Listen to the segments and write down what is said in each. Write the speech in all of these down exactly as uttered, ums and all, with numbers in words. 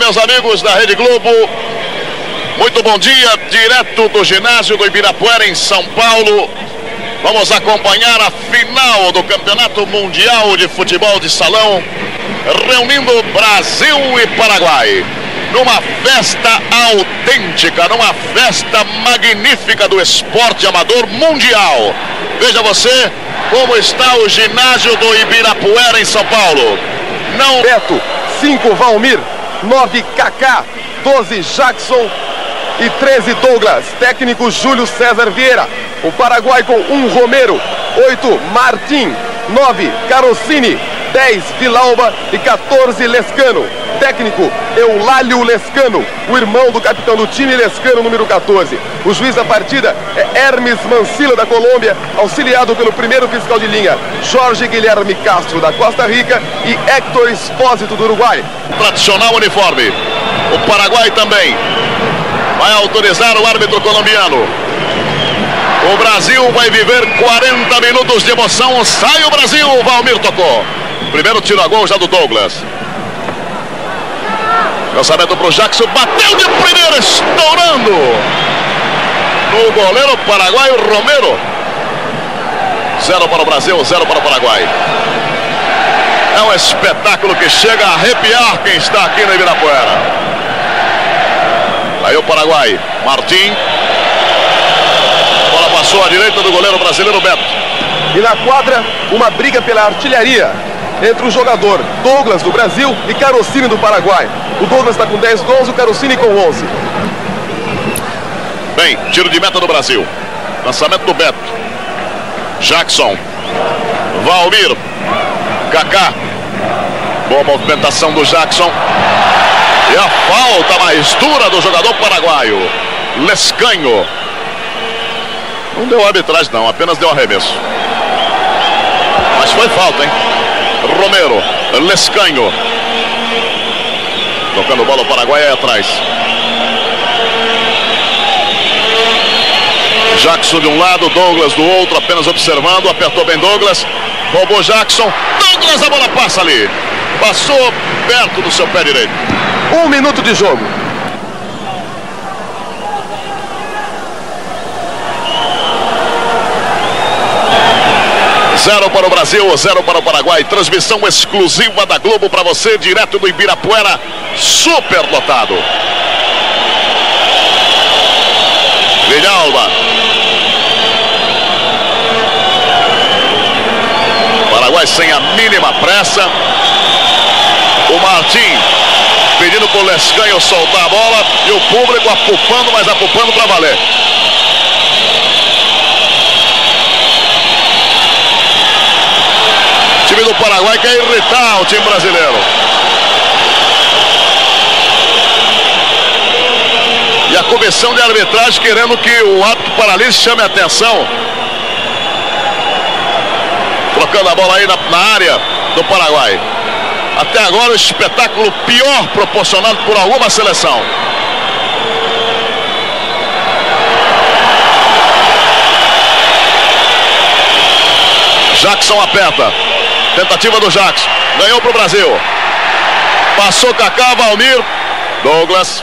meus amigos da Rede Globo. Muito bom dia, direto do ginásio do Ibirapuera, em São Paulo. Vamos acompanhar a final do Campeonato Mundial de Futebol de Salão, reunindo Brasil e Paraguai, numa festa autêntica, numa festa magnífica do esporte amador mundial. Veja você como está o ginásio do Ibirapuera, em São Paulo. Não... Beto, cinco Valmir, nove Kaká, doze Jackson e treze Douglas. Técnico Júlio César Vieira. O Paraguai com um Romero, oito Martim, nove Carosini, dez Vilauba e quatorze Lescano. Técnico Eulálio Lescano, o irmão do capitão do time, Lescano, número quatorze. O juiz da partida é Hermes Mancilla, da Colômbia, auxiliado pelo primeiro fiscal de linha, Jorge Guilherme Castro, da Costa Rica, e Héctor Espósito, do Uruguai. Tradicional uniforme. O Paraguai também vai autorizar o árbitro colombiano. O Brasil vai viver quarenta minutos de emoção. Sai o Brasil, o Valmir tocou. Primeiro tiro a gol já do Douglas. Lançamento para o Jackson, bateu de primeira, estourando no goleiro paraguaio Romero. Zero para o Brasil, zero para o Paraguai. É um espetáculo que chega a arrepiar quem está aqui no Ibirapuera. Aí o Paraguai, Martim. A bola passou à direita do goleiro brasileiro Beto. E na quadra, uma briga pela artilharia entre o jogador Douglas, do Brasil, e Carosini, do Paraguai. O Douglas está com dez gols, o Carosini com onze. Bem, tiro de meta do Brasil. Lançamento do Beto. Jackson. Valmir. Kaká. Boa movimentação do Jackson. E a falta mais dura do jogador paraguaio, Lescanho. Não deu arbitragem não, apenas deu arremesso. Mas foi falta, hein? Romero, Lescanho. Tocando bola, o Paraguai aí atrás. Jackson de um lado, Douglas do outro, apenas observando. Apertou bem Douglas. Roubou Jackson. Douglas, a bola passa ali. Passou perto do seu pé direito. Um minuto de jogo. Zero para o Brasil, zero para o Paraguai. Transmissão exclusiva da Globo para você, direto do Ibirapuera, super lotado. Villalba. Paraguai sem a mínima pressa. O Martim pedindo para o Lescanho soltar a bola. E o público apupando, mas apupando para valer. O time do Paraguai quer irritar o time brasileiro. E a comissão de arbitragem querendo que o árbitro paralise chame a atenção. Trocando a bola aí na, na área do Paraguai. Até agora o espetáculo pior proporcionado por alguma seleção. Jackson aperta. Tentativa do Jackson. Ganhou para o Brasil. Passou Kaká, Valmir. Douglas.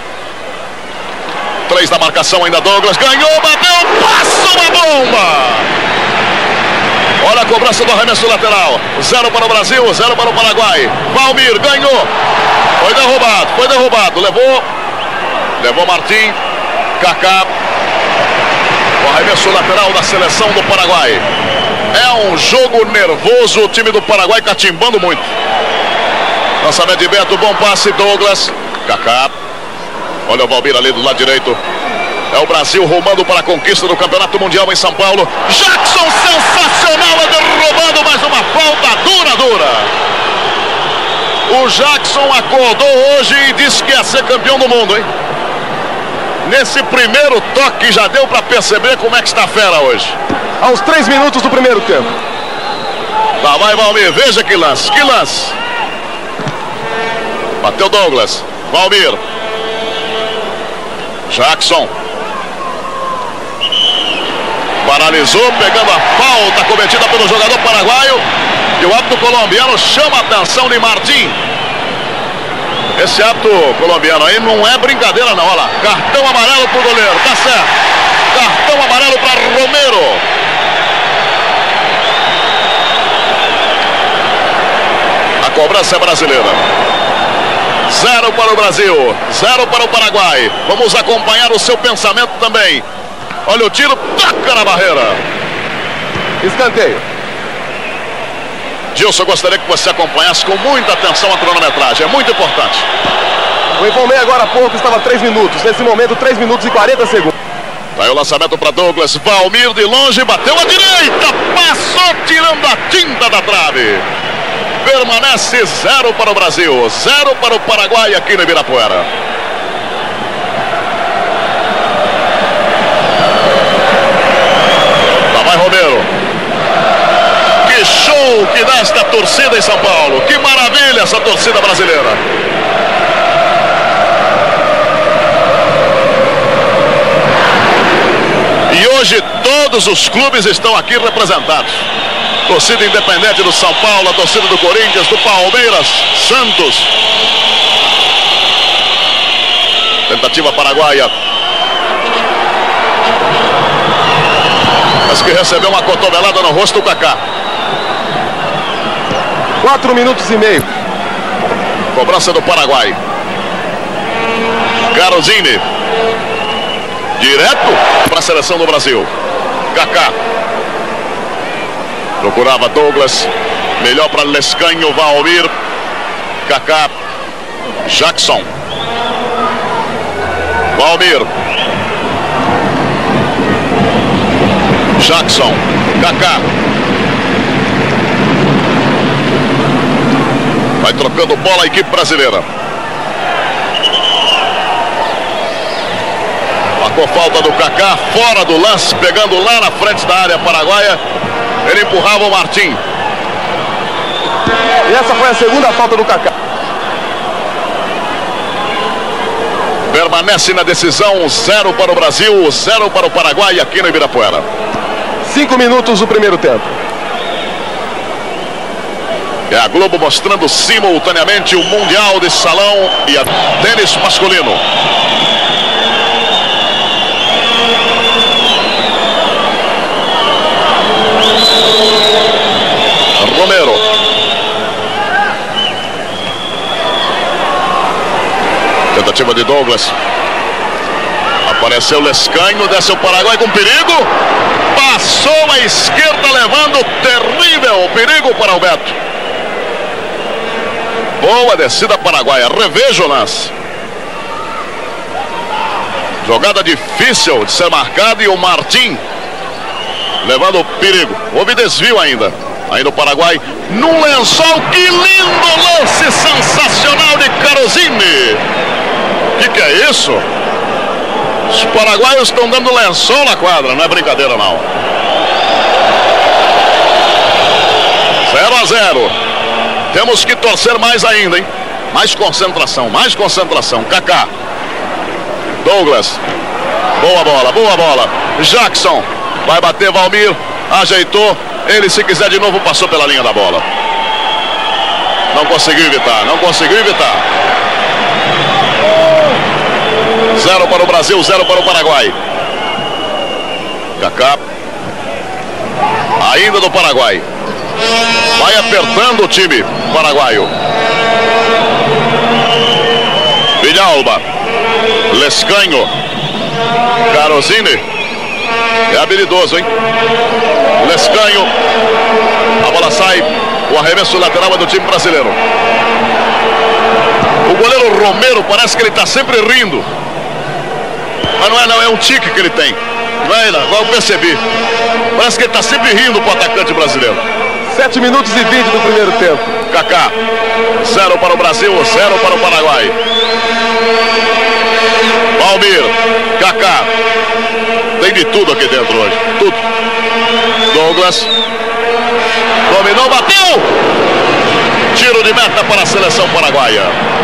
Três da marcação ainda, Douglas. Ganhou, bateu, passou uma bomba. Olha a cobrança do arremesso lateral. Zero para o Brasil, zero para o Paraguai. Valmir ganhou. Foi derrubado, foi derrubado. Levou. Levou Martim. Kaká. O arremesso lateral da seleção do Paraguai. É um jogo nervoso. O time do Paraguai catimbando muito. Lançamento de Beto, bom passe, Douglas. Kaká. Olha o Valmir ali do lado direito. É o Brasil rumando para a conquista do Campeonato Mundial em São Paulo. Jackson, sensacional, derrubando mais uma falta dura, dura. O Jackson acordou hoje e disse que ia ser campeão do mundo, hein? Nesse primeiro toque já deu para perceber como é que está a fera hoje. Aos três minutos do primeiro tempo. Lá vai Valmir, veja que lance, que lance. Bateu Douglas, Valmir. Jackson. Paralisou, pegando a falta cometida pelo jogador paraguaio. E o árbitro colombiano chama a atenção de Martim. Esse ato colombiano aí não é brincadeira não, olha lá. Cartão amarelo pro goleiro, tá certo. Cartão amarelo para Romero. A cobrança é brasileira. Zero para o Brasil, zero para o Paraguai. Vamos acompanhar o seu pensamento também. Olha o tiro, taca na barreira. Escanteio. Gilson, gostaria que você acompanhasse com muita atenção a cronometragem, é muito importante. O informei agora há pouco, estava três minutos. Nesse momento, três minutos e quarenta segundos. Vai o lançamento para Douglas. Valmir de longe, bateu à direita. Passou tirando a tinta da trave. Permanece zero para o Brasil, zero para o Paraguai aqui no Ibirapuera. Lá vai Romero. Que show que dá esta torcida em São Paulo. Que maravilha essa torcida brasileira. E hoje todos os clubes estão aqui representados. Torcida independente do São Paulo, a torcida do Corinthians, do Palmeiras, Santos. Tentativa paraguaia. Mas que recebeu uma cotovelada no rosto do Kaká. Quatro minutos e meio. Cobrança do Paraguai. Garozini. Direto para a seleção do Brasil. Kaká. Procurava Douglas. Melhor para Lescanho, Valmir. Kaká. Jackson. Valmir. Jackson. Kaká. Vai trocando bola a equipe brasileira. Marcou falta do Kaká, fora do lance, pegando lá na frente da área paraguaia. Ele empurrava o Martim. E essa foi a segunda falta do Kaká. Permanece na decisão, zero para o Brasil, zero para o Paraguai aqui no Ibirapuera. Cinco minutos do primeiro tempo. É a Globo mostrando simultaneamente o Mundial de Salão e a tênis masculino. Romero. Tentativa de Douglas. Apareceu Lescanho, desce o Paraguai com perigo. Passou à esquerda, levando terrível perigo para o Beto. Boa descida paraguaia. Reveja o lance. Jogada difícil de ser marcada e o Martim levando perigo. Houve desvio ainda. Ainda o Paraguai num lençol. Que lindo lance sensacional de Garozini. O que, que é isso? Os paraguaios estão dando lençol na quadra. Não é brincadeira não. zero a zero. Temos que torcer mais ainda, hein? Mais concentração, mais concentração. Kaká. Douglas. Boa bola, boa bola. Jackson. Vai bater Valmir. Ajeitou. Ele, se quiser de novo, passou pela linha da bola. Não conseguiu evitar, não conseguiu evitar. Zero para o Brasil, zero para o Paraguai. Kaká. Ainda do Paraguai. Vai apertando o time paraguaio. Villalba. Lescanho. Garozini. É habilidoso, hein? Lescanho. A bola sai. O arremesso lateral é do time brasileiro. O goleiro Romero parece que ele está sempre rindo. Mas não é não, é um tique que ele tem. Não é, não, eu percebi. Parece que ele está sempre rindo para o atacante brasileiro. Sete minutos e vinte do primeiro tempo. Kaká. Zero para o Brasil, zero para o Paraguai. Valmir. Kaká. Tem de tudo aqui dentro hoje. Tudo. Douglas. Dominou, bateu. Tiro de meta para a seleção paraguaia.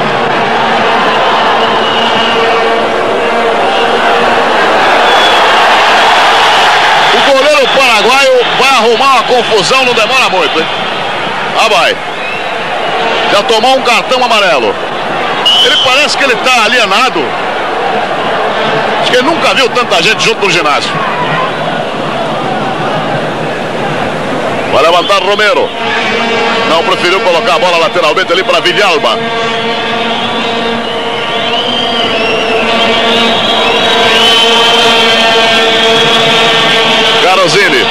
O goleiro paraguaio vai arrumar uma confusão, não demora muito, hein? Ah, vai. Já tomou um cartão amarelo. Ele parece que ele está alienado. Acho que ele nunca viu tanta gente junto no ginásio. Vai levantar Romero. Não, preferiu colocar a bola lateralmente ali para Villalba. Carozini.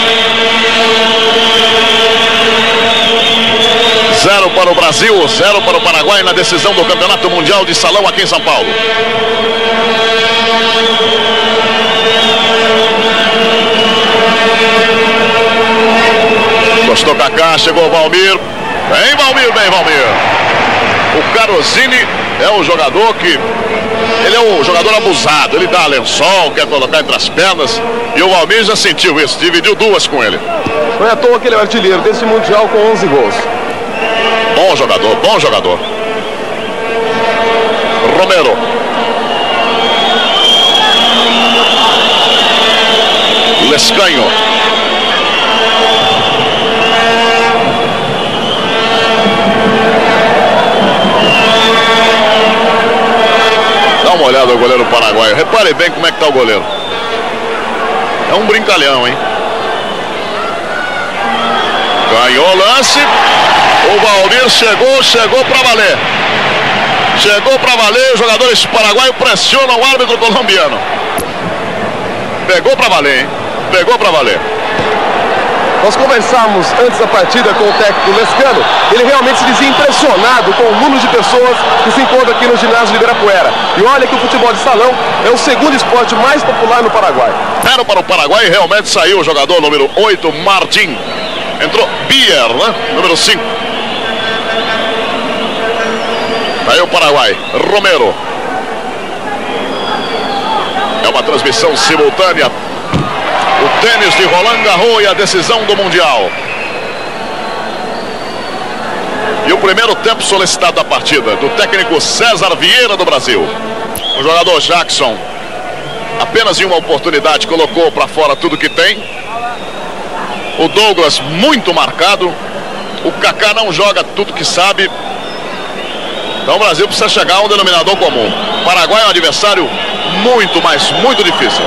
Zero para o Brasil, zero para o Paraguai na decisão do Campeonato Mundial de Salão aqui em São Paulo. Gostou Kaká, chegou o Valmir. Vem Valmir, bem Valmir. O Carozini é um jogador que... Ele é um jogador abusado, ele dá lençol, quer colocar entre as pernas. E o Valmir já sentiu isso, dividiu duas com ele. Não é à toa que ele é o artilheiro desse Mundial com onze gols. Bom jogador, bom jogador. Romero. Lescanho. Dá uma olhada no goleiro paraguaio. Repare bem como é que tá o goleiro. É um brincalhão, hein? Ganhou o lance. O Valmir chegou, chegou para valer. Chegou para valer. Os jogadores paraguaios pressionam o árbitro colombiano. Pegou para valer, hein? Pegou para valer. Nós conversamos antes da partida com o técnico Lescano. Ele realmente se dizia impressionado com o número de pessoas que se encontram aqui no ginásio de Ibirapuera. E olha que o futebol de salão é o segundo esporte mais popular no Paraguai. Era para o Paraguai e realmente saiu o jogador número oito, Martim. Entrou Bier, né? Número cinco. Aí o Paraguai, Romero. É uma transmissão simultânea. O tênis de Roland Garros e a decisão do Mundial. E o primeiro tempo solicitado da partida, do técnico César Vieira do Brasil. O jogador Jackson, apenas em uma oportunidade, colocou para fora tudo que tem. O Douglas muito marcado. O Kaká não joga tudo que sabe. Então o Brasil precisa chegar a um denominador comum. O Paraguai é um adversário muito, mas muito difícil.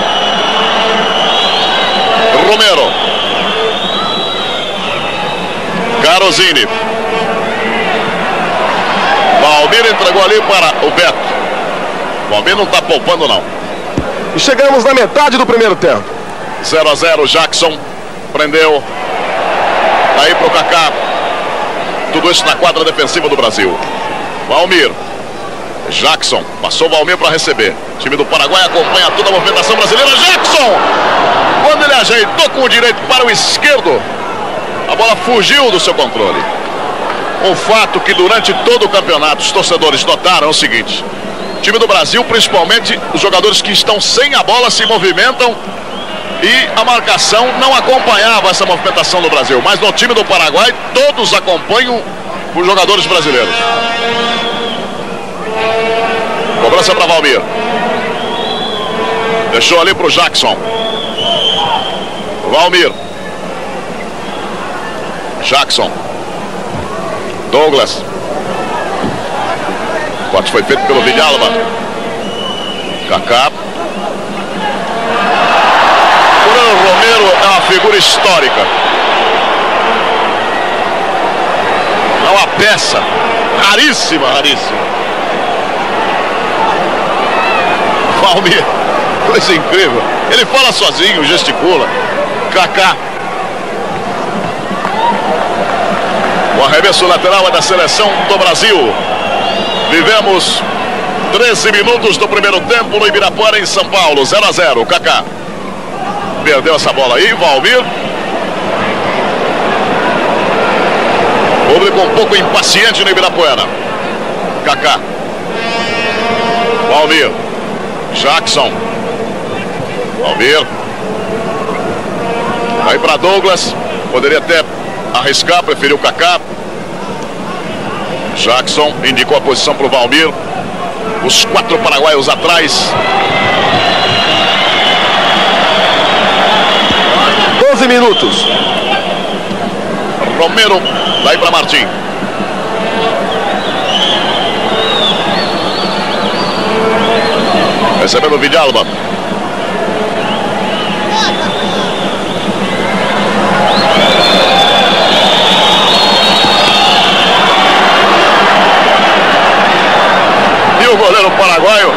Romero. Carozini. Valmir entregou ali para o Beto. Valmir não está poupando não. E chegamos na metade do primeiro tempo. zero a zero, Jackson prendeu. Aí para o Kaká. Tudo isso na quadra defensiva do Brasil. Valmir. Jackson. Passou o Valmir para receber. O time do Paraguai acompanha toda a movimentação brasileira. Jackson! Quando ele ajeitou com o direito para o esquerdo, a bola fugiu do seu controle. Um fato que durante todo o campeonato os torcedores notaram é o seguinte: o time do Brasil, principalmente os jogadores que estão sem a bola, se movimentam e a marcação não acompanhava essa movimentação do Brasil. Mas no time do Paraguai, todos acompanham os jogadores brasileiros. Cobrança para Valmir. Deixou ali para o Jackson. Valmir. Jackson. Douglas. O corte foi feito pelo Villalba. Kaká. O Romero é uma figura histórica. É uma peça raríssima, raríssima. Valmir, coisa incrível. Ele fala sozinho, gesticula. Kaká. O arremesso lateral é da seleção do Brasil. Vivemos treze minutos do primeiro tempo no Ibirapuera, em São Paulo. zero a zero, Kaká. Perdeu essa bola aí, Valmir. Público um pouco impaciente no Ibirapuera. Kaká. Valmir. Jackson. Valmir. Vai para Douglas. Poderia até arriscar, preferiu Kaká. Jackson indicou a posição para o Valmir. Os quatro paraguaios atrás. doze minutos. Romero. Vai para Martim. Recebendo o Villalba. E o goleiro paraguaio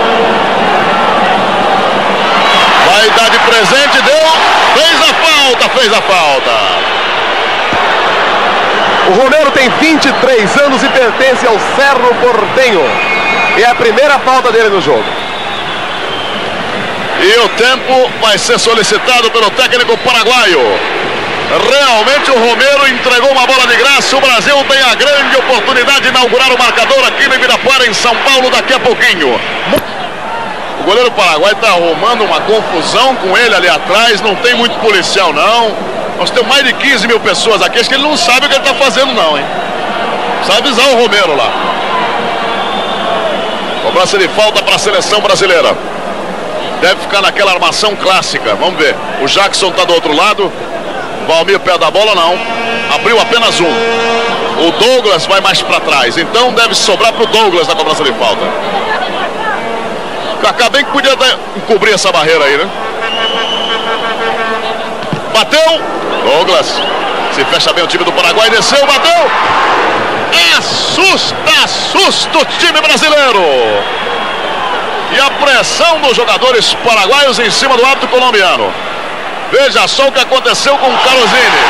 vai dar de presente, deu, fez a falta, fez a falta. O Romero tem vinte e três anos e pertence ao Cerro Porteño. É a primeira falta dele no jogo. E o tempo vai ser solicitado pelo técnico paraguaio. Realmente o Romero entregou uma bola de graça. O Brasil tem a grande oportunidade de inaugurar o marcador aqui no Ibirapuera, em São Paulo, daqui a pouquinho. O goleiro paraguaio está arrumando uma confusão com ele ali atrás. Não tem muito policial, não. Nós temos mais de quinze mil pessoas aqui. Acho que ele não sabe o que ele está fazendo, não, hein? Precisa avisar o Romero lá. Cobrança de falta para a seleção brasileira. Deve ficar naquela armação clássica. Vamos ver. O Jackson está do outro lado. Valmir pé da bola, não. Abriu apenas um. O Douglas vai mais para trás. Então deve sobrar para o Douglas na cobrança de falta. Kaká bem que podia encobrir essa barreira aí, né? Bateu. Douglas. Se fecha bem o time do Paraguai. Desceu, bateu. Assusta, assusta o time brasileiro. E a pressão dos jogadores paraguaios em cima do árbitro colombiano. Veja só o que aconteceu com o Carosini.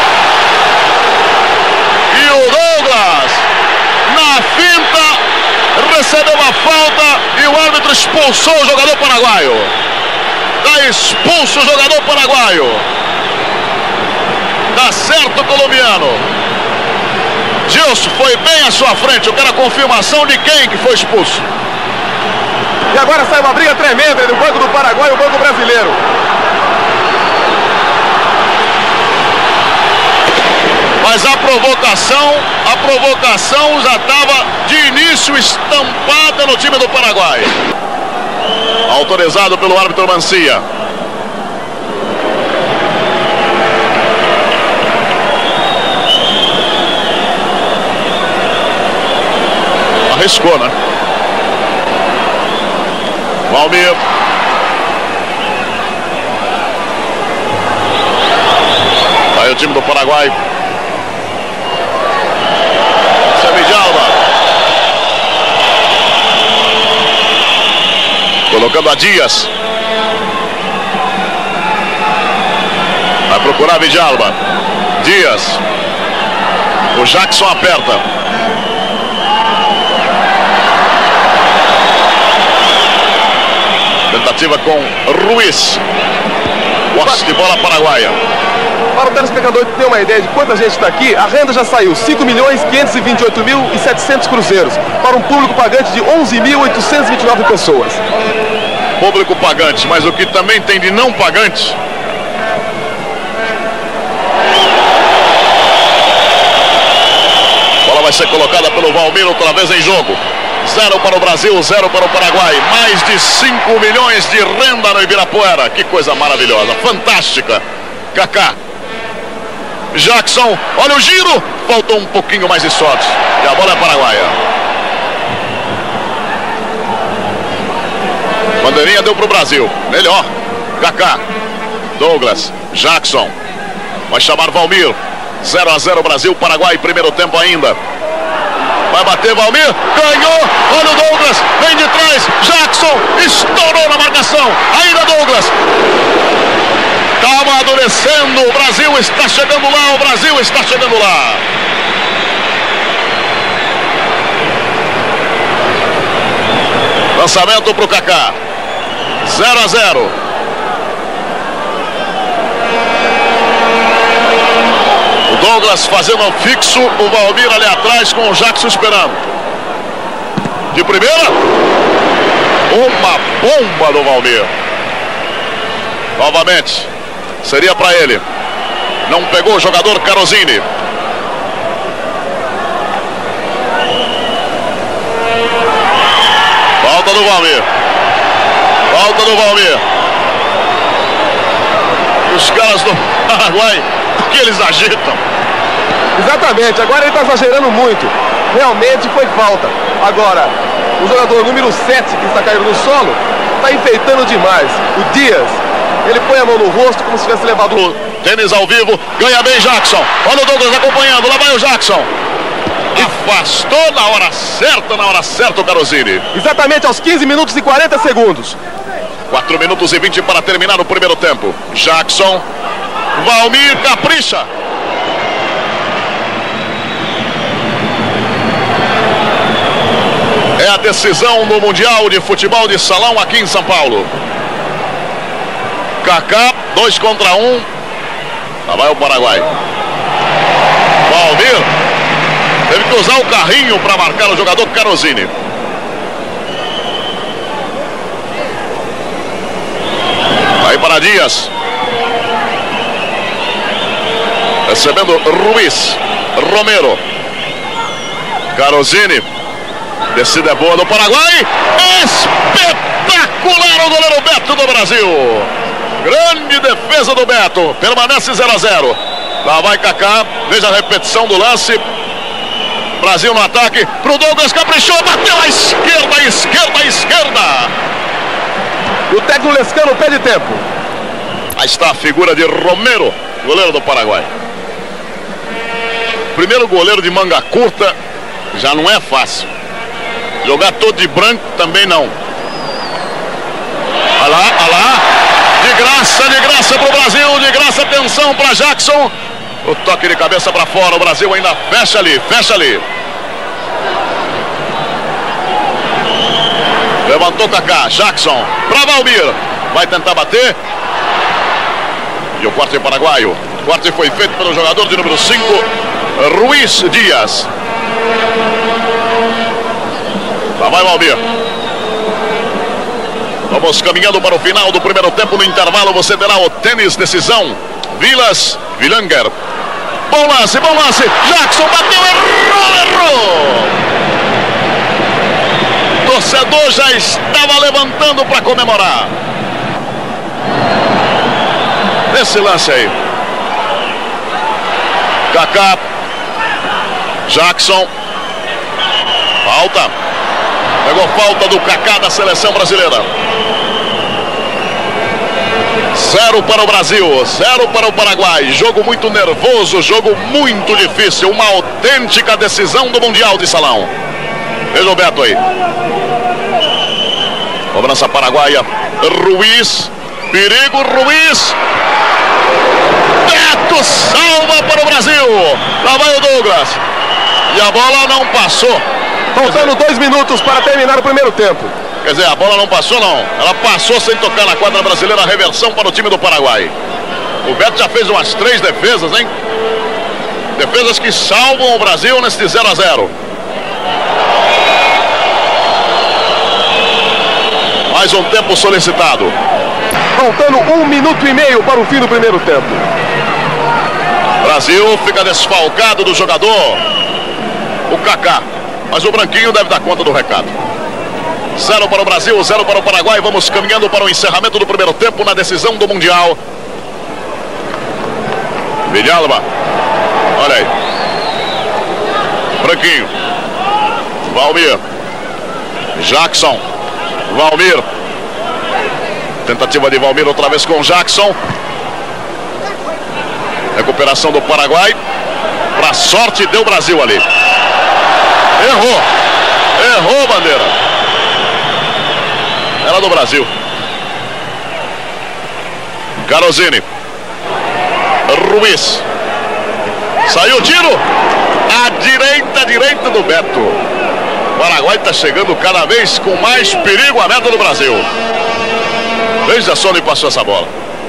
E o Douglas, na finta, recebeu uma falta e o árbitro expulsou o jogador paraguaio. Está expulso o jogador paraguaio. Tá certo o colombiano. Gilson foi bem à sua frente. Eu quero a confirmação de quem que foi expulso. E agora sai uma briga tremenda entre o banco do Paraguai e o banco brasileiro. Mas a provocação, a provocação já estava de início estampada no time do Paraguai. Autorizado pelo árbitro Mancia. Arriscou, né? Valmir. Aí o time do Paraguai. Villalba. Colocando a Dias. Vai procurar Villalba. Dias. O Jackson aperta. Tentativa com Ruiz. Posse de bola paraguaia. Para o telespectador ter uma ideia de quanta gente está aqui, a renda já saiu, cinco milhões quinhentos e vinte e oito mil e setecentos cruzeiros, para um público pagante de onze mil oitocentas e vinte e nove pessoas. Público pagante, mas o que também tem de não pagante. Bola vai ser colocada pelo Valmir outra vez em jogo. Zero para o Brasil, zero para o Paraguai. Mais de cinco milhões de renda no Ibirapuera. Que coisa maravilhosa, fantástica. Kaká. Jackson, olha o giro. Faltou um pouquinho mais de sorte. E a bola é paraguaia. Bandeirinha deu para o Brasil. Melhor. Kaká. Douglas. Jackson. Vai chamar Valmir. zero a zero Brasil, Paraguai. Primeiro tempo ainda. Vai bater Valmir, ganhou, olha o Douglas, vem de trás, Jackson, estourou na marcação, ainda Douglas. Está amadurecendo, o Brasil está chegando lá, o Brasil está chegando lá. Lançamento para o Kaká, zero a zero. Douglas fazendo um fixo, o Valmir ali atrás com o Jackson esperando. De primeira, uma bomba do Valmir. Novamente, seria para ele. Não pegou o jogador Carosini. Falta do Valmir. Falta do Valmir. Os caras do Paraguai, que eles agitam. Exatamente, agora ele está exagerando muito. Realmente foi falta. Agora, O jogador número sete, que está caído no solo, está enfeitando demais. O Dias, ele põe a mão no rosto como se tivesse levado o... Tênis ao vivo, ganha bem Jackson. Olha o Douglas acompanhando, lá vai o Jackson. Afastou na hora certa, na hora certa o Carosini. Exatamente aos quinze minutos e quarenta segundos. quatro minutos e vinte para terminar o primeiro tempo. Jackson, Valmir capricha. É a decisão no Mundial de Futebol de Salão aqui em São Paulo. Kaká, dois contra um. Lá vai o Paraguai. Valmir teve que usar o carrinho para marcar o jogador Carosini. Vai para Dias. Recebendo Ruiz. Romero. Carosini. Descida é boa do Paraguai. Espetacular o goleiro Beto do Brasil. Grande defesa do Beto. Permanece zero a zero. Lá vai Kaká. Veja a repetição do lance. Brasil no ataque. Pro Douglas, caprichou. Bateu à esquerda, à esquerda, à esquerda. O técnico Lescano pede tempo. Aí está a figura de Romero, goleiro do Paraguai. Primeiro goleiro de manga curta já não é fácil. Jogar todo de branco também não. Olha lá, olha lá. De graça, de graça para o Brasil. De graça, atenção para Jackson. O toque de cabeça para fora. O Brasil ainda fecha ali, fecha ali. Levantou Kaká. Jackson para Valmir. Vai tentar bater. E o corte paraguaio. O corte foi feito pelo jogador de número cinco, Ruiz Dias. Lá vai Valmir. Vamos caminhando para o final do primeiro tempo. No intervalo você terá o tênis decisão. Vilas, Vilanger. Bom lance, bom lance. Jackson bateu, errou, errou. Torcedor já estava levantando para comemorar. Nesse lance aí. Kaká. Jackson. Falta. Pegou falta do Kaká da seleção brasileira. Zero para o Brasil, zero para o Paraguai. Jogo muito nervoso, jogo muito difícil. Uma autêntica decisão do Mundial de Salão. Veja o Beto aí. Cobrança paraguaia. Ruiz. Perigo, Ruiz. Beto salva para o Brasil. Lá vai o Douglas. E a bola não passou. Faltando dois minutos para terminar o primeiro tempo. Quer dizer, a bola não passou não. Ela passou sem tocar na quadra brasileira. A reversão para o time do Paraguai. O Beto já fez umas três defesas, hein? Defesas que salvam o Brasil neste zero a zero. Mais um tempo solicitado. Faltando um minuto e meio para o fim do primeiro tempo. Brasil fica desfalcado do jogador, o Kaká. Mas o branquinho deve dar conta do recado. Zero para o Brasil, zero para o Paraguai. Vamos caminhando para o encerramento do primeiro tempo na decisão do Mundial. Villalba. Olha aí. Branquinho. Valmir. Jackson. Valmir. Tentativa de Valmir outra vez com Jackson. Recuperação do Paraguai. Para sorte deu Brasil ali. Errou. Errou, bandeira. Era do Brasil. Carosini. Ruiz. Saiu o tiro. À direita, à direita do Beto. O Paraguai está chegando cada vez com mais perigo à meta do Brasil. Veja só onde passou essa bola.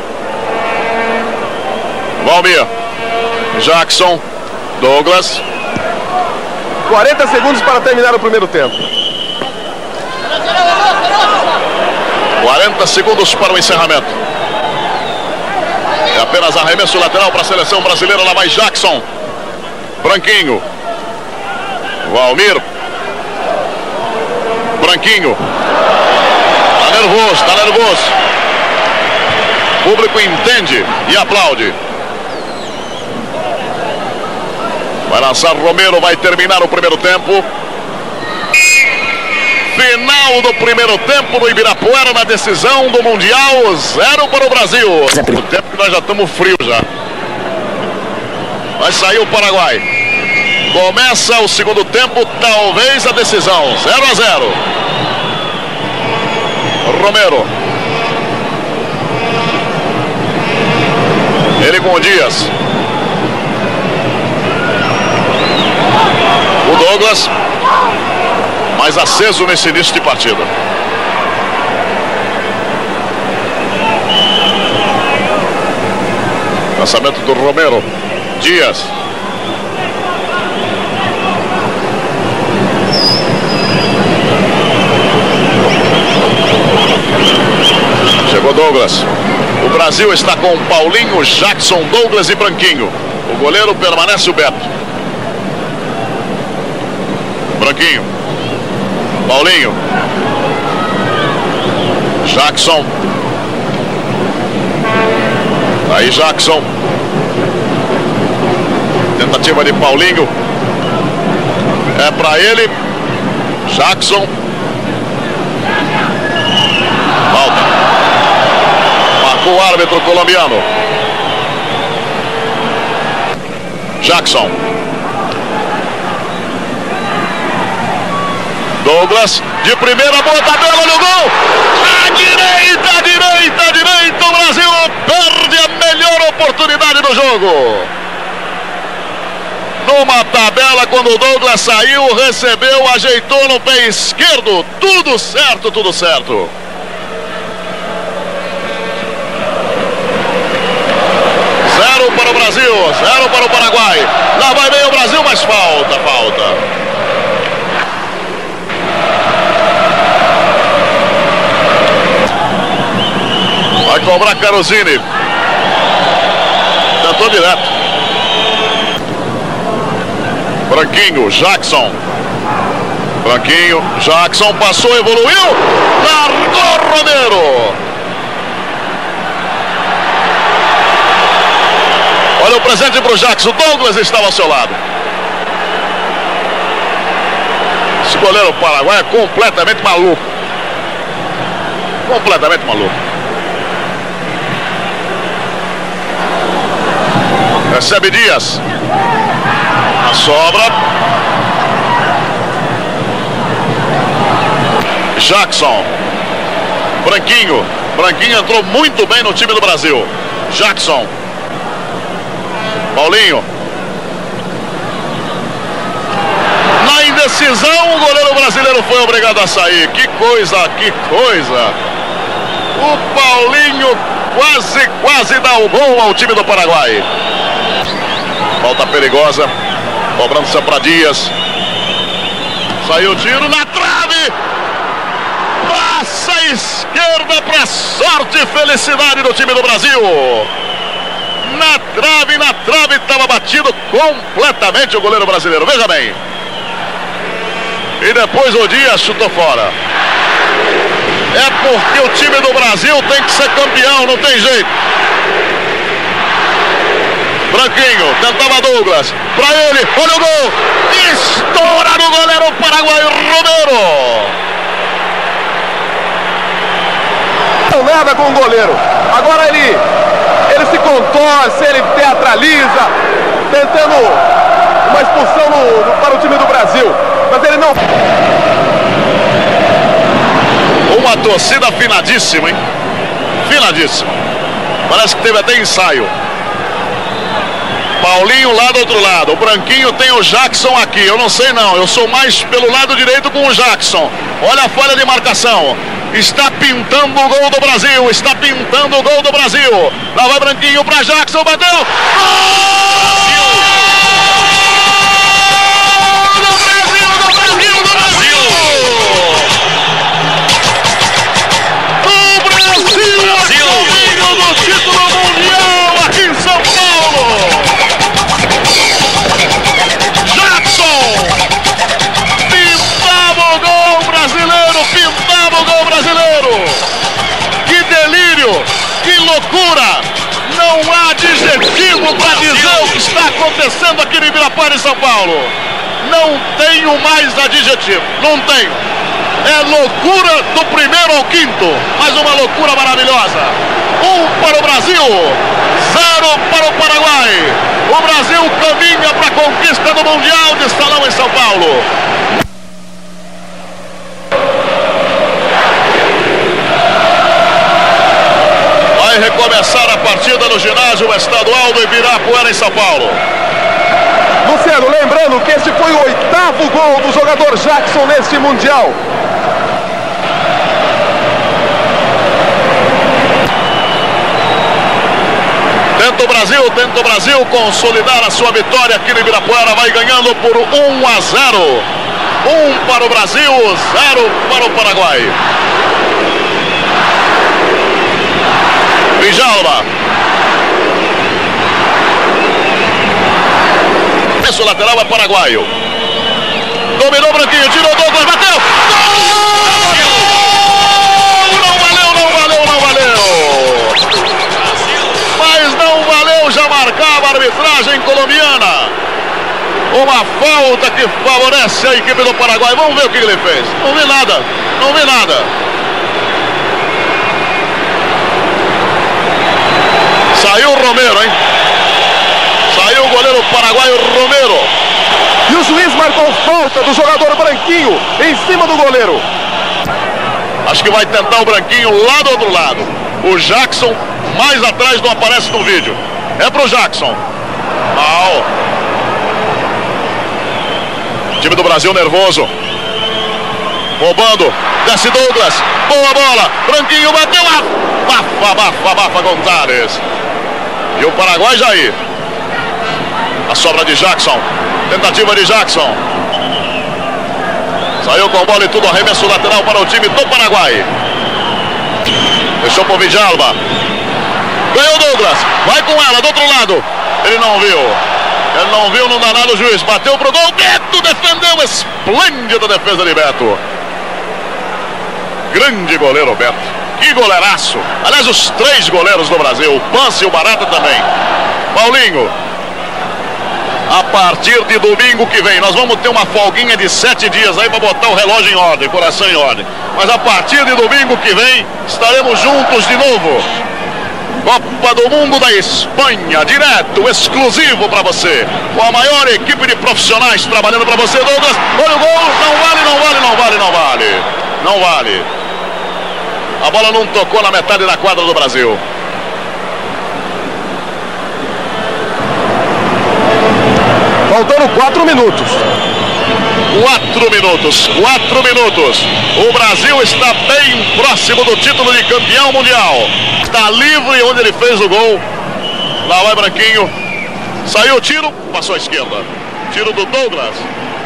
Valmir. Jackson. Douglas. quarenta segundos para terminar o primeiro tempo. quarenta segundos para o encerramento. É apenas arremesso lateral para a seleção brasileira. Lá vai Jackson. Branquinho. Valmir. Branquinho. Tá nervoso, tá nervoso. O público entende e aplaude. Vai lançar Romero, vai terminar o primeiro tempo. Final do primeiro tempo no Ibirapuera, na decisão do Mundial, zero para o Brasil. O tempo que nós já estamos frios já. Vai sair o Paraguai. Começa o segundo tempo, talvez a decisão. zero a zero. Romero. Ele com o Dias. O Douglas. Mais aceso nesse início de partida. Lançamento do Romero. Dias. Chegou Douglas. O Brasil está com Paulinho, Jackson, Douglas e Branquinho. O goleiro permanece o Beto. Branquinho. Paulinho. Jackson. Aí Jackson. Tentativa de Paulinho. É para ele. Jackson. Falta. Marcou o árbitro colombiano. Jackson. Douglas, de primeira, boa tabela no gol. À direita, à direita, à direita, o Brasil perde a melhor oportunidade do jogo. Numa tabela, quando o Douglas saiu, recebeu, ajeitou no pé esquerdo. Tudo certo, tudo certo. Zero para o Brasil, zero para o Paraguai. Lá vai bem o Brasil, mas falta, falta. Vai cobrar Carosini. Tentou direto. Branquinho, Jackson. Branquinho, Jackson passou, evoluiu. Largou Romero. Olha o presente para o Jackson. Douglas estava ao seu lado. Esse goleiro paraguaio é completamente maluco. Completamente maluco. Recebe Dias. A sobra. Jackson. Branquinho. Branquinho entrou muito bem no time do Brasil. Jackson. Paulinho. Na indecisão, o goleiro brasileiro foi obrigado a sair. Que coisa, que coisa. O Paulinho quase, quase dá o gol ao time do Paraguai. Falta perigosa. Cobrança para Dias. Saiu o tiro na trave. Passa a esquerda para sorte e felicidade do time do Brasil. Na trave, na trave, estava batido completamente o goleiro brasileiro. Veja bem. E depois o Dias chutou fora. É porque o time do Brasil tem que ser campeão, não tem jeito. Branquinho, tentava Douglas. Pra ele, olha o gol. Estoura no goleiro paraguaio Romero. Não nada com o goleiro. Agora ele, ele se contorce, ele teatraliza, tentando uma expulsão no, no, para o time do Brasil. Mas ele não... Uma torcida afinadíssima, hein? Afinadíssima. Parece que teve até ensaio. Paulinho lá do outro lado. O Branquinho tem o Jackson aqui. Eu não sei não. Eu sou mais pelo lado direito com o Jackson. Olha a falha de marcação. Está pintando o gol do Brasil. Está pintando o gol do Brasil. Lá vai Branquinho para Jackson. Bateu. Gol! Loucura! Não há adjetivo para dizer o que está acontecendo aqui no Ibirapuera, em São Paulo. Não tenho mais adjetivo, não tenho. É loucura do primeiro ao quinto. Mais uma loucura maravilhosa. Um para o Brasil, zero para o Paraguai. O Brasil caminha para a conquista do Mundial de Salão em São Paulo. Vai recomeçar a partida no ginásio estadual do Ibirapuera em São Paulo. Luciano, lembrando que este foi o oitavo gol do jogador Jackson neste Mundial. Tenta o Brasil, tenta o Brasil consolidar a sua vitória aqui no Ibirapuera. Vai ganhando por um a zero. um para o Brasil, zero para o Paraguai. Djalma. Esse lateral é paraguaio. Dominou Branquinho, tirou Douglas, bateu. Gol! Não valeu, não valeu, não valeu. Mas não valeu, já marcava a arbitragem colombiana. Uma falta que favorece a equipe do Paraguai. Vamos ver o que ele fez. Não vi nada, não vi nada. Saiu o Romero, hein? Saiu o goleiro paraguaio Romero. E o juiz marcou falta do jogador Branquinho em cima do goleiro. Acho que vai tentar o Branquinho lá do outro lado. O Jackson mais atrás não aparece no vídeo. É pro Jackson. Mal. Time do Brasil nervoso. Roubando. Desce Douglas. Boa bola. Branquinho bateu. Bafa, bafa, bafa Gonzalez. E o Paraguai já aí. A sobra de Jackson. Tentativa de Jackson. Saiu com bola e tudo. Arremesso lateral para o time do Paraguai. Deixou pro Djalma. Ganhou Douglas. Vai com ela do outro lado. Ele não viu. Ele não viu, não dá nada o juiz. Bateu pro gol. Beto defendeu. Esplêndida defesa de Beto. Grande goleiro Beto. Que goleiraço. Aliás, os três goleiros do Brasil. O Pance e o Barata também. Paulinho. A partir de domingo que vem, nós vamos ter uma folguinha de sete dias aí para botar o relógio em ordem, coração em ordem. Mas a partir de domingo que vem, estaremos juntos de novo. Copa do Mundo da Espanha, direto, exclusivo para você. Com a maior equipe de profissionais trabalhando para você, Douglas. Olha o gol, não vale, não vale, não vale, não vale. Não vale. A bola não tocou na metade da quadra do Brasil. Faltando quatro minutos. Quatro minutos. Quatro minutos. O Brasil está bem próximo do título de campeão mundial. Está livre onde ele fez o gol. Lá vai Branquinho. Saiu o tiro, passou à esquerda. Tiro do Douglas.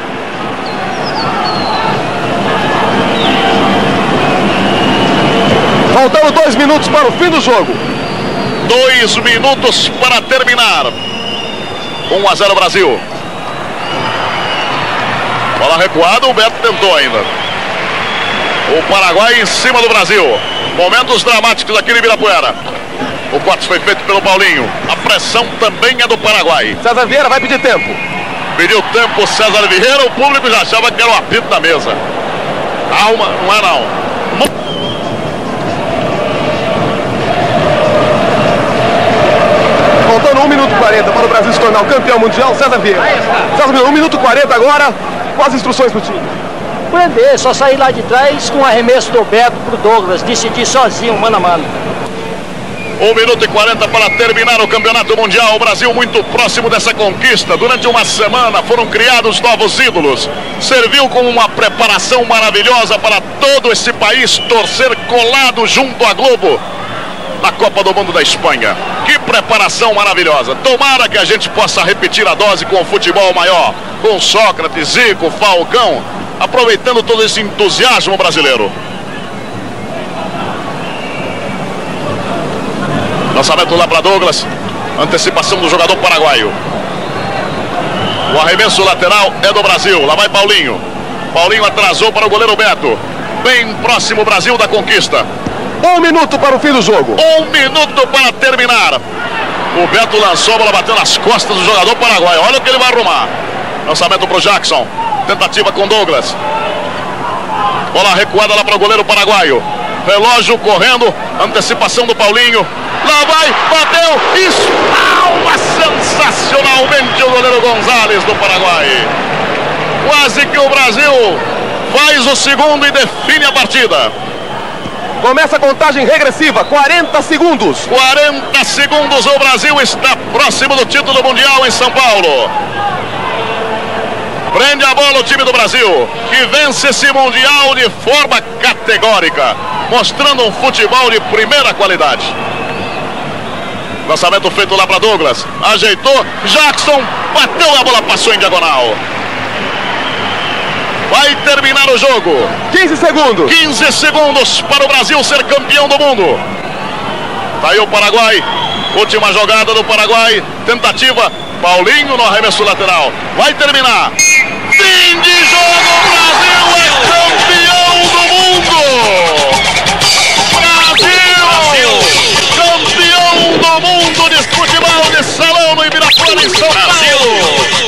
Faltando dois minutos para o fim do jogo. Dois minutos para terminar. um a zero Brasil. Bola recuada, o Beto tentou ainda. O Paraguai em cima do Brasil. Momentos dramáticos aqui no Ibirapuera. O corte foi feito pelo Paulinho. A pressão também é do Paraguai. César Vieira vai pedir tempo. Pediu tempo César Vieira. O público já achava que era o apito da mesa. Calma, não é não. Faltando um minuto e quarenta para o Brasil se tornar o campeão mundial. César Vieira. César Vieira, um minuto e quarenta agora. Com as instruções para o time. Prender, só sair lá de trás com o arremesso do Beto pro Douglas. Decidir sozinho, mano a mano. um minuto e quarenta para terminar o campeonato mundial. O Brasil muito próximo dessa conquista. Durante uma semana foram criados novos ídolos. Serviu como uma preparação maravilhosa para todo esse país torcer colado junto à Globo na Copa do Mundo da Espanha. Que preparação maravilhosa. Tomara que a gente possa repetir a dose com o futebol maior, com Sócrates, Zico, Falcão, aproveitando todo esse entusiasmo brasileiro. Lançamento lá para Douglas. Antecipação do jogador paraguaio. O arremesso lateral é do Brasil. Lá vai Paulinho. Paulinho atrasou para o goleiro Beto. Bem próximo o Brasil da conquista. Um minuto para o fim do jogo. Um minuto para terminar. O Beto lançou, a bola bateu nas costas do jogador paraguaio. Olha o que ele vai arrumar. Lançamento para o Jackson. Tentativa com Douglas. Bola recuada lá para o goleiro paraguaio. Relógio correndo, antecipação do Paulinho. Lá vai, bateu, espalma sensacionalmente o goleiro Gonzalez do Paraguai. Quase que o Brasil faz o segundo e define a partida. Começa a contagem regressiva, quarenta segundos. quarenta segundos, o Brasil está próximo do título mundial em São Paulo. Prende a bola o time do Brasil, que vence esse mundial de forma categórica, mostrando um futebol de primeira qualidade. Lançamento feito lá para Douglas, ajeitou, Jackson bateu, a bola passou em diagonal. Vai terminar o jogo. quinze segundos. quinze segundos para o Brasil ser campeão do mundo. Tá aí o Paraguai. Última jogada do Paraguai. Tentativa. Paulinho no arremesso lateral. Vai terminar. Fim de jogo. O Brasil é campeão do mundo. Brasil! Campeão do mundo de futebol de salão no Ibirapuera, em São Paulo.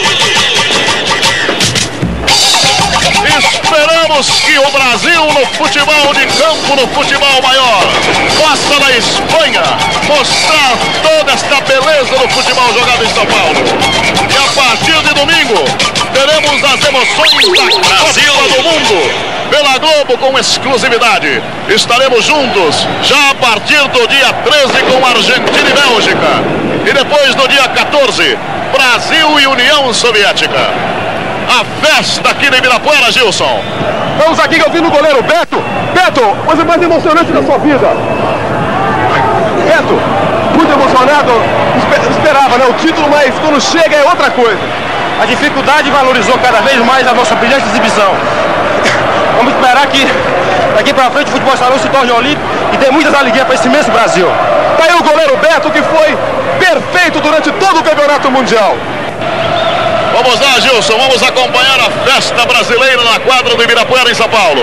Esperamos que o Brasil no futebol de campo, no futebol maior, possa na Espanha mostrar toda esta beleza do futebol jogado em São Paulo. E a partir de domingo teremos as emoções da Brasil do mundo pela Globo com exclusividade. Estaremos juntos já a partir do dia treze com Argentina e Bélgica. E depois do dia quatorze, Brasil e União Soviética. A festa aqui no Ibirapuera, Gilson. Vamos aqui ouvindo o goleiro Beto. Beto, coisa mais emocionante da sua vida. Beto, muito emocionado. Esperava, né? O título, mas quando chega é outra coisa. A dificuldade valorizou cada vez mais a nossa brilhante exibição. Vamos esperar que daqui para frente o futebol salão se torne olímpico e dê muitas alegrias para esse imenso Brasil. Tá aí o goleiro Beto, que foi perfeito durante todo o campeonato mundial. Vamos lá, Gilson, vamos acompanhar a festa brasileira na quadra do Ibirapuera em São Paulo.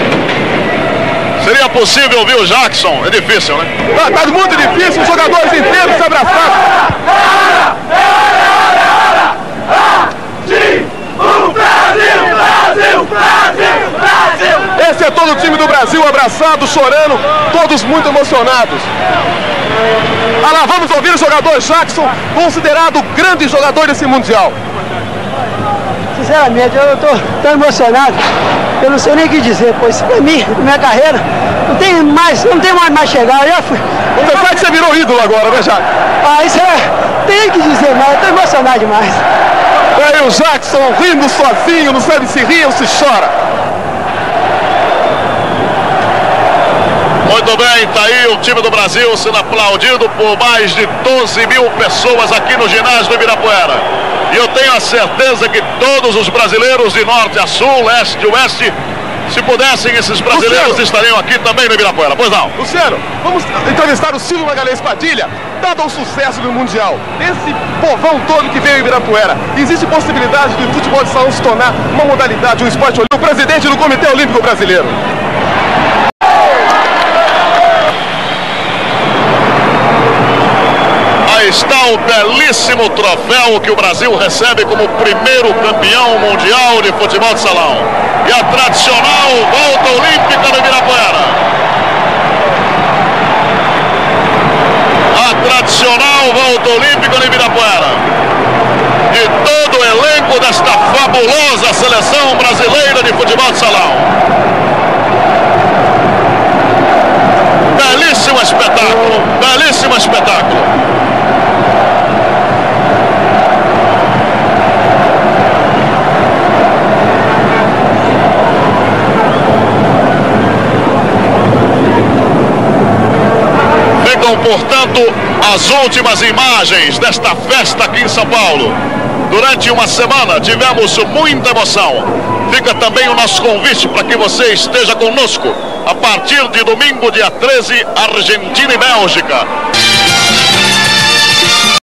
Seria possível ouvir o Jackson? É difícil, né? Tá, tá muito difícil, os jogadores inteiros se abraçados. Brasil, Brasil, Brasil, Brasil. Esse é todo o time do Brasil abraçado, chorando, todos muito emocionados. Ah lá, vamos ouvir o jogador Jackson, considerado o grande jogador desse Mundial. Sinceramente, eu tô tão emocionado, eu não sei nem o que dizer, pois pra mim, na minha carreira, não tem mais, não tem mais mais chegar. Eu já fui. Você sabe que você virou ídolo agora, né, Jackson? Ah, isso é, tem que dizer mais, eu tô emocionado demais. É aí o Jackson rindo sozinho, não sabe se ri ou se chora. Muito bem, tá aí o time do Brasil sendo aplaudido por mais de doze mil pessoas aqui no ginásio do Ibirapuera. E eu tenho a certeza que todos os brasileiros de norte a sul, leste e oeste, se pudessem, esses brasileiros Luciano, estariam aqui também no Ibirapuera. Pois não? Luciano, vamos entrevistar o Silvio Magalhães Padilha, dado o sucesso do Mundial. Esse povão todo que veio ao Ibirapuera, existe possibilidade de futebol de salão se tornar uma modalidade, um esporte olímpico? O presidente do Comitê Olímpico Brasileiro. Está o belíssimo troféu que o Brasil recebe como primeiro campeão mundial de futebol de salão. E a tradicional volta olímpica do Ibirapuera. A tradicional volta olímpica do Ibirapuera. E todo o elenco desta fabulosa seleção brasileira de futebol de salão. Belíssimo espetáculo, belíssimo espetáculo. Portanto, as últimas imagens desta festa aqui em São Paulo. Durante uma semana tivemos muita emoção. Fica também o nosso convite para que você esteja conosco a partir de domingo, dia treze, Argentina e Bélgica.